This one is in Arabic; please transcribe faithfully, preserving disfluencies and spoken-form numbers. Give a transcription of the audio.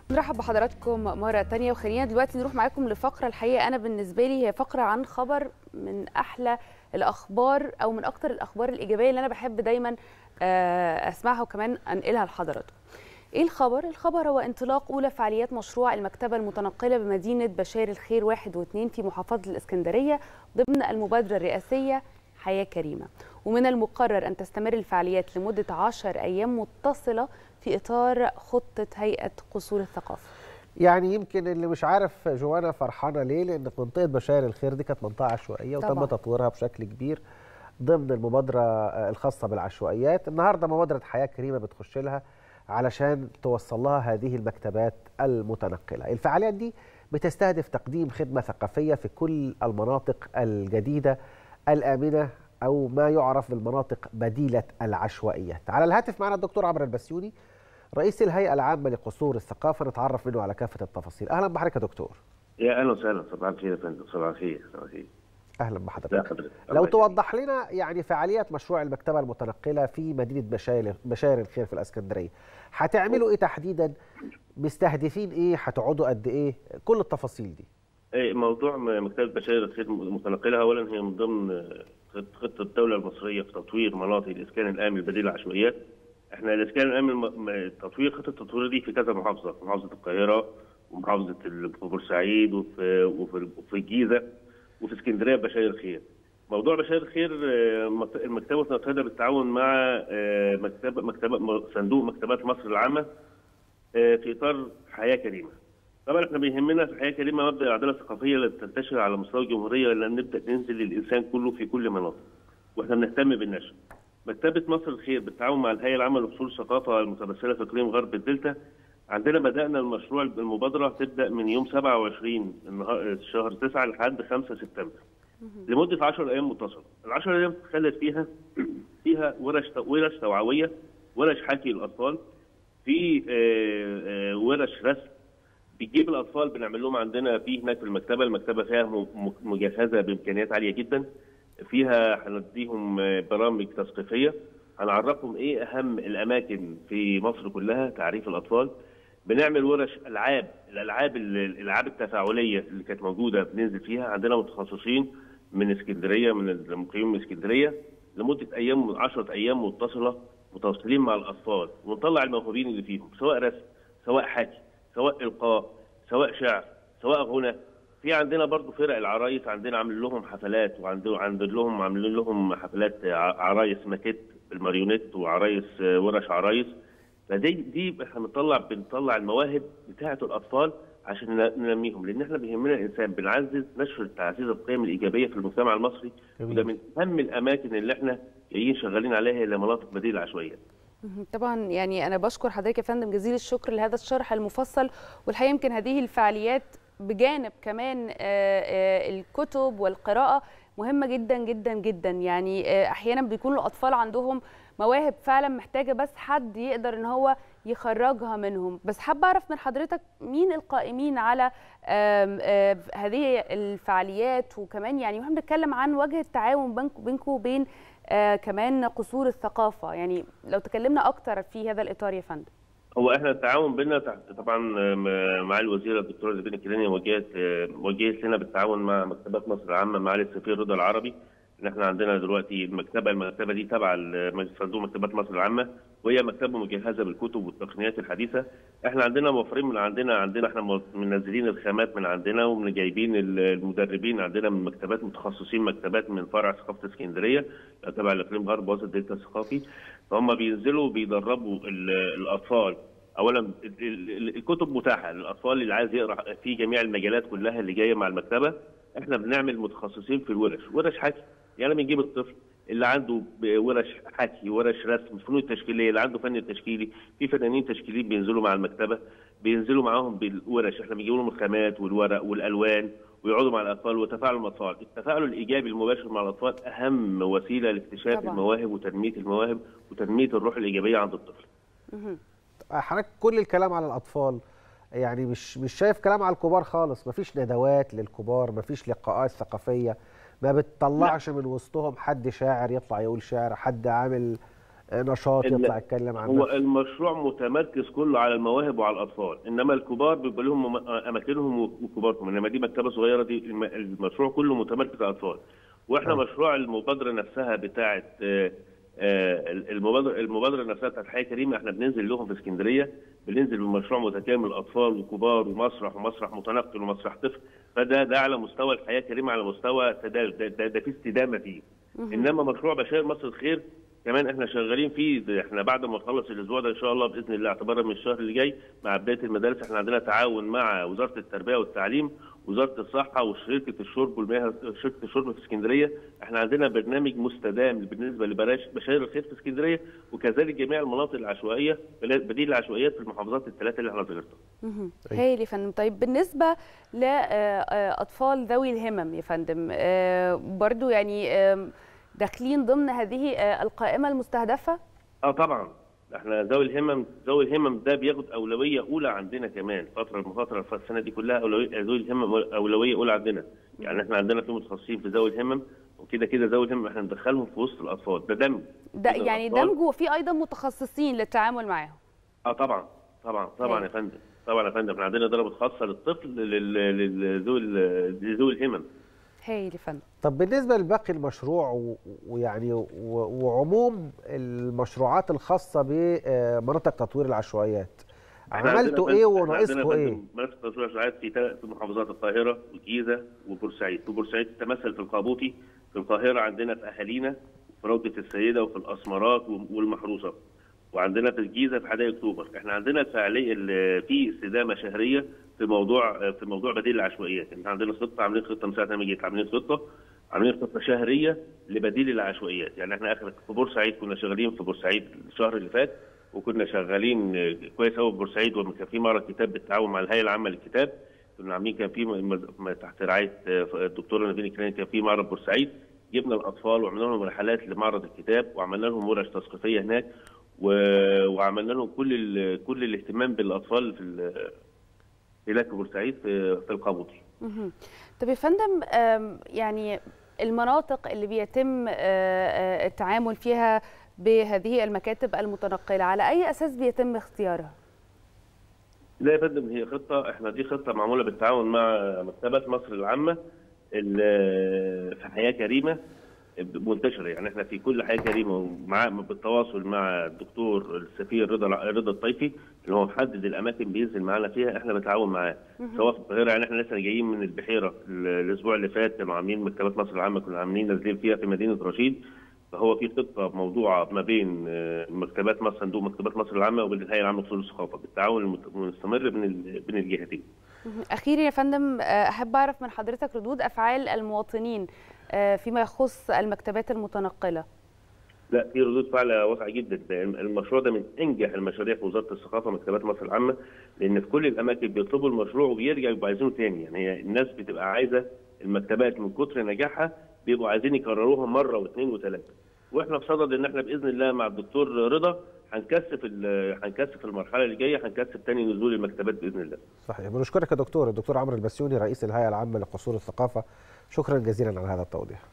نرحب بحضراتكم مرة تانية، وخلينا دلوقتي نروح معاكم لفقرة الحقيقة أنا بالنسبة لي هي فقرة عن خبر من أحلى الأخبار أو من أكتر الأخبار الإيجابية اللي أنا بحب دايما أسمعها وكمان أنقلها لحضراتكم. إيه الخبر؟ الخبر هو انطلاق أولى فعاليات مشروع المكتبة المتنقلة بمدينة بشاير الخير واحد واثنين في محافظة الإسكندرية ضمن المبادرة الرئاسية حياة كريمة. ومن المقرر أن تستمر الفعاليات لمدة عشر أيام متصلة في إطار خطة هيئة قصور الثقافة. يعني يمكن اللي مش عارف جوانا فرحانة ليه، لأن منطقة بشاير الخير دي كانت منطقة عشوائية وتم تطويرها بشكل كبير ضمن المبادرة الخاصة بالعشوائيات. النهاردة مبادرة حياة كريمة بتخش لها علشان توصل لها هذه المكتبات المتنقلة. الفعاليات دي بتستهدف تقديم خدمة ثقافية في كل المناطق الجديدة الآمنة أو ما يعرف بالمناطق بديلة العشوائيات. على الهاتف معنا الدكتور عمرو البسيوني رئيس الهيئة العامة لقصور الثقافة، نتعرف منه على كافة التفاصيل. أهلا بحضرتك يا دكتور. يا أهلا وسهلا، صباح الخير يا فندم. صباح الخير. صباح الخير. أهلا بحضرتك. لو توضح لنا يعني فعاليات مشروع المكتبة المتنقلة في مدينة بشاير بشاير الخير في الإسكندرية، هتعملوا إيه تحديدا؟ مستهدفين إيه؟ هتقعدوا قد إيه؟ كل التفاصيل دي. إيه موضوع مكتبة بشاير الخير المتنقلة؟ أولا هي من ضمن خطة الدولة المصرية في تطوير مناطق الإسكان الآمن بديل العشوائيات. احنا الاسكان الامن تطوير خطه التطوير دي في كذا محافظه، في محافظه القاهره ومحافظه بورسعيد وفي وفي الجيزه وفي اسكندريه بشاير الخير. موضوع بشاير الخير المكتبه المتنقله بالتعاون مع مكتبه مكتبه صندوق مكتبات مصر العامه في اطار حياه كريمه. طبعا احنا بيهمنا في حياه كريمه مبدا العداله الثقافيه اللي تنتشر على مستوى الجمهوريه، لان نبدا ننزل للانسان كله في كل مناطق، واحنا بنهتم بالنشر. مكتبة مصر الخير بالتعاون مع الهيئة العامة لقصور الثقافة المتمثلة في إقليم غرب الدلتا، عندنا بدأنا المشروع المبادرة تبدأ من يوم سبعة وعشرين شهر تسعة لحد خمسة سبتمبر لمدة عشر أيام متصلة. العشر أيام تخلت فيها فيها ورش ورش توعوية، ورش حكي للأطفال، في ورش رسم بتجيب الأطفال بنعمل لهم عندنا في هناك في المكتبة، المكتبة فيها مجهزة بإمكانيات عالية جدا، فيها هنديهم برامج تثقيفيه، هنعرفهم ايه اهم الاماكن في مصر كلها، تعريف الاطفال. بنعمل ورش العاب، الالعاب الالعاب التفاعليه اللي كانت موجوده بننزل فيها، عندنا متخصصين من اسكندريه، من المقيمين من اسكندريه، لمده ايام عشرة ايام متصله متواصلين مع الاطفال، ونطلع الموهوبين اللي فيهم، سواء رسم، سواء حكي، سواء القاء، سواء شعر، سواء غنى. في عندنا برضو فرق العرايس، عندنا عاملين لهم حفلات، وعندنا عند لهم عاملين لهم حفلات عرايس ماكيت بالماريونيت وعرايس ورش عرايس. فدي دي احنا بنطلع بنطلع المواهب بتاعه الاطفال عشان ننميهم، لان احنا بيهمنا الانسان، بنعزز نشر تعزيز القيم الايجابيه في المجتمع المصري، وده من اهم الاماكن اللي احنا جايين شغالين عليها لمناطق بديل العشوائيات. طبعا يعني انا بشكر حضرتك يا فندم جزيل الشكر لهذا الشرح المفصل، والحقيقه يمكن هذه الفعاليات بجانب كمان الكتب والقراءة مهمة جدا جدا جدا. يعني أحيانا بيكون الأطفال عندهم مواهب فعلا محتاجة بس حد يقدر إن هو يخرجها منهم. بس حابة أعرف من حضرتك مين القائمين على هذه الفعاليات، وكمان يعني واحنا بنتكلم عن وجه التعاون بينكم وبين كمان قصور الثقافة، يعني لو تكلمنا أكتر في هذا الإطار يا فندم. هو احنا التعاون بيننا تحت طبعا مع الوزيره الدكتوره زبينه الكيلاني، وجهت وجهت لنا بالتعاون مع مكتبات مصر العامه معالي السفير رضا العربي، ان احنا عندنا دلوقتي المكتبه المكتبه دي تبع صندوق مكتبات مصر العامه، وهي مكتبه مجهزه بالكتب والتقنيات الحديثه. احنا عندنا موفرين من عندنا عندنا احنا منزلين الخامات من عندنا، ومن جايبين المدربين عندنا من مكتبات متخصصين، مكتبات من فرع ثقافه اسكندريه تبع الاقليم غرب وسط الدلتا الثقافي، فهم بينزلوا بيدربوا الاطفال. اولا الكتب متاحه للاطفال اللي عايز يقرا في جميع المجالات كلها اللي جايه مع المكتبه. احنا بنعمل متخصصين في الورش، ورش حكي، يعني بنجيب الطفل اللي عنده ورش حكي، ورش رسم، فنون تشكيليه، اللي عنده فن تشكيلي، في فنانين تشكيليين بينزلوا مع المكتبه، بينزلوا معاهم بالورش، احنا بنجيب لهم الخامات والورق والالوان ويقعدوا مع الاطفال وتفاعلوا مع الاطفال. التفاعل الايجابي المباشر مع الاطفال اهم وسيله لاكتشاف طبعا المواهب وتنميه المواهب وتنميه الروح الايجابيه عند الطفل. حضرتك كل الكلام على الاطفال، يعني مش مش شايف كلام على الكبار خالص؟ مفيش ندوات للكبار، مفيش لقاءات ثقافيه، ما بتطلعش من وسطهم حد شاعر يطلع يقول شعر، حد عامل نشاط يطلع يتكلم عن هو نفسه. المشروع متمركز كله على المواهب وعلى الاطفال، انما الكبار بيبقى لهم اماكنهم وكبارهم، انما دي مكتبه صغيره، دي المشروع كله متمركز على الاطفال. واحنا أي. مشروع المبادره نفسها بتاعه المبادره المبادره نفسها بتاعت حياه كريمه، احنا بننزل لهم في اسكندريه، بننزل بمشروع متكامل اطفال وكبار ومسرح ومسرح متنقل ومسرح طفل، فده ده على مستوى الحياه كريمه، على مستوى ده, ده, ده, ده في استدامه فيه. انما مشروع بشاير مصر الخير كمان احنا شغالين فيه، احنا بعد ما نخلص الاسبوع ده ان شاء الله باذن الله اعتبارا من الشهر اللي جاي مع بدايه المدارس، احنا عندنا تعاون مع وزاره التربيه والتعليم، وزاره الصحه وشركه الشرب والمياه، شركه الشرب في اسكندريه، احنا عندنا برنامج مستدام بالنسبه لبشاير الخير في اسكندريه، وكذلك جميع المناطق العشوائيه بديل العشوائيات في المحافظات الثلاثه اللي احنا ذكرتها. هايل يا فندم. طيب بالنسبه لاطفال ذوي الهمم يا فندم، برضو يعني داخلين ضمن هذه القائمه المستهدفه؟ اه طبعا، احنا ذوي الهمم ذوي الهمم ده بياخد اولويه اولى عندنا كمان، فتره المخاطره السنه دي كلها اولويه ذوي الهمم اولويه اولى عندنا، يعني احنا عندنا في متخصصين في ذوي الهمم، وكده كده ذوي الهمم احنا ندخلهم في وسط الاطفال، ده دمج ده يعني دمج، وفي ايضا متخصصين للتعامل معاهم. اه طبعا طبعا طبعا هي. يا فندم طبعا يا فندم احنا عندنا ضربه خاصه للطفل لذوي لذوي الهمم. هايل يا فندم. طب بالنسبه لباقي المشروع ويعني وعموم المشروعات الخاصه بمناطق تطوير العشوائيات، عملتوا ايه وناقصكم ايه؟ مناطق تطوير العشوائيات في في محافظات القاهره والجيزه وبورسعيد، في بورسعيد تتمثل في القابوطي، في القاهره عندنا في اهالينا، في روضه السيده وفي الاسمرات والمحروسه، وعندنا في الجيزه في حدائق اكتوبر. احنا عندنا فعاليه في استدامه شهريه في موضوع في موضوع بديل العشوائيات، احنا عندنا خطه، عاملين خطه من ساعه ما جيت، عاملين خطه عاملين خطه شهريه لبديل العشوائيات، يعني احنا اخر في بورسعيد كنا شغالين في بورسعيد الشهر اللي فات، وكنا شغالين كويس قوي في بورسعيد، وكان في معرض كتاب بالتعاون مع الهيئه العامه للكتاب، كنا عاملين كان في تحت رعايه الدكتوره نيفين كراني كان في معرض بورسعيد، جبنا الاطفال وعملنا لهم رحلات لمعرض الكتاب، وعملنا لهم ورش تثقيفيه هناك، وعملنا لهم كل كل الاهتمام بالاطفال في هناك في بورسعيد في في القابوطي. طب يا فندم، يعني المناطق اللي بيتم التعامل فيها بهذه المكاتب المتنقله على اي اساس بيتم اختيارها؟ لا يا فندم، هي خطه، احنا دي خطه معموله بالتعاون مع مكتبه مصر العامه في حياه كريمه منتشره، يعني احنا في كل حياه كريمه ومع بالتواصل مع الدكتور السفير رضا رضا الطيفي اللي هو محدد الاماكن بينزل معانا فيها، احنا بنتعاون معاه سواء في القاهره، يعني احنا لسه جايين من البحيره الاسبوع اللي فات، كانوا عاملين مكتبات مصر العامه كنا عاملين نازلين فيها في مدينه رشيد، فهو في خطه موضوعه ما بين مكتبات مصر صندوق مكتبات مصر العامه وبين الهيئه العامه لأصول الثقافه بالتعاون المستمر بين بين الجهتين. اخيرا يا فندم، احب اعرف من حضرتك ردود افعال المواطنين فيما يخص المكتبات المتنقله. لا، في ردود فعل واسعه جدا، المشروع ده من انجح المشاريع في وزاره الثقافه مكتبات مصر العامه، لان في كل الاماكن بيطلبوا المشروع وبيرجعوا يبقوا عايزينه تاني، يعني هي الناس بتبقى عايزه المكتبات من كتر نجاحها بيبقوا عايزين يكرروها مره واثنين وثلاثه، واحنا في صدد ان احنا باذن الله مع الدكتور رضا هنكثف هنكثف المرحله اللي جايه، هنكثف تاني نزول المكتبات باذن الله. صحيح، بنشكرك يا دكتور، الدكتور عمرو البسيوني رئيس الهيئه العامه لقصور الثقافه، شكرا جزيلا على هذا التوضيح.